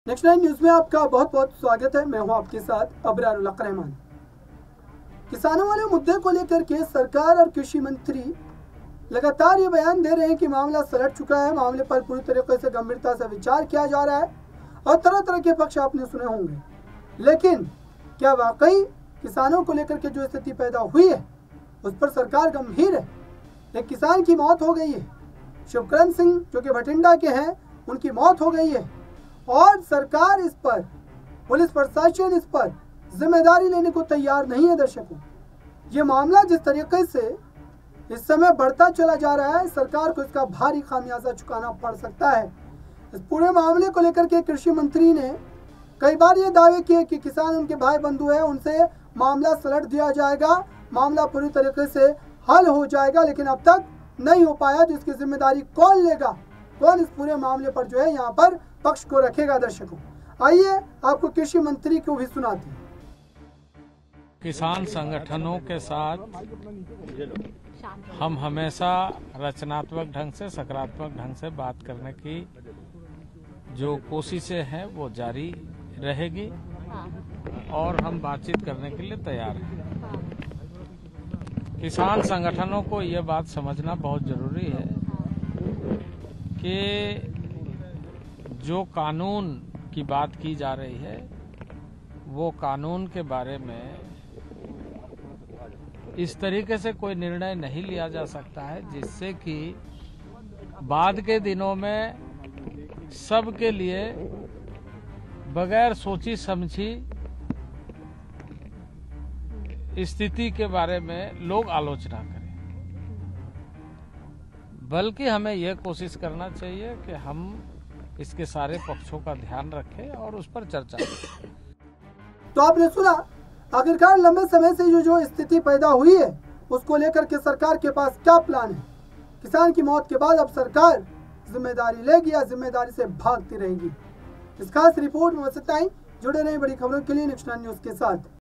Next 9 news में आपका बहुत बहुत स्वागत है। मैं हूं आपके साथ अबरारुल हक रहमान। किसानों वाले मुद्दे को लेकर के सरकार और कृषि मंत्री लगातार ये बयान दे रहे हैं कि मामला सलट चुका है, मामले पर पूरी तरीके से गंभीरता से विचार किया जा रहा है और तरह तरह के पक्ष आपने सुने होंगे। लेकिन क्या वाकई किसानों को लेकर के जो स्थिति पैदा हुई है उस पर सरकार गंभीर है? एक किसान की मौत हो गई है, शिवकरण सिंह जो कि भटिंडा के हैं, उनकी मौत हो गई है और सरकार इस पर, पुलिस प्रशासन इस पर जिम्मेदारी लेने को तैयार नहीं है। दर्शकों, ये मामला जिस तरीके से इस समय बढ़ता चला जा रहा है, सरकार को इसका भारी खामियाजा चुकाना पड़ सकता है। इस पूरे मामले को लेकर के कृषि मंत्री ने कई बार ये दावे किए कि किसान उनके भाई बंधु हैं, उनसे मामला सलट दिया जाएगा, मामला पूरी तरीके से हल हो जाएगा, लेकिन अब तक नहीं हो पाया। तो इसकी जिम्मेदारी कौन लेगा, कौन इस पूरे मामले पर जो है यहाँ पर पक्ष को रखेगा? दर्शकों, आइए आपको कृषि मंत्री को भी सुनाते हैं। किसान संगठनों के साथ हम हमेशा रचनात्मक ढंग से, सकारात्मक ढंग से बात करने की जो कोशिशें हैं वो जारी रहेगी और हम बातचीत करने के लिए तैयार हैं। किसान संगठनों को ये बात समझना बहुत जरूरी है कि जो कानून की बात की जा रही है वो कानून के बारे में इस तरीके से कोई निर्णय नहीं लिया जा सकता है जिससे कि बाद के दिनों में सबके लिए बगैर सोची समझी स्थिति के बारे में लोग आलोचना करें। बल्कि हमें यह कोशिश करना चाहिए कि हम इसके सारे पक्षों का ध्यान रखें और उस पर चर्चा करें। तो आपने सुना, आखिरकार लंबे समय से जो स्थिति पैदा हुई है उसको लेकर के सरकार के पास क्या प्लान है? किसान की मौत के बाद अब सरकार जिम्मेदारी लेगी या जिम्मेदारी से भागती रहेगी? इस खास रिपोर्ट में बस इतना ही। जुड़े रहें बड़ी खबरों के लिए नेक्स्ट 9 न्यूज के साथ।